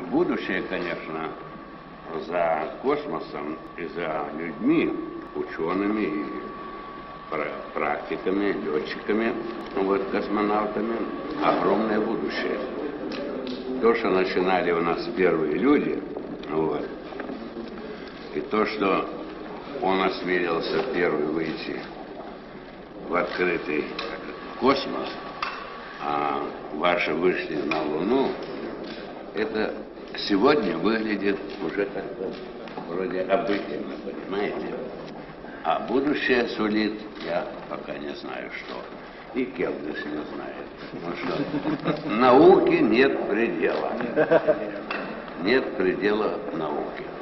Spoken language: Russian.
будущее, конечно, за космосом и за людьми, учеными и практиками, летчиками, вот, космонавтами, огромное будущее. То, что начинали у нас первые люди, вот, и то, что он осмелился первый выйти в открытый космос, а ваши вышли на Луну, это сегодня выглядит уже как-то вроде обыденно, понимаете? А будущее сулит, я пока не знаю что. И Келдыш не знает. Ну что, науке нет предела. Нет предела науки.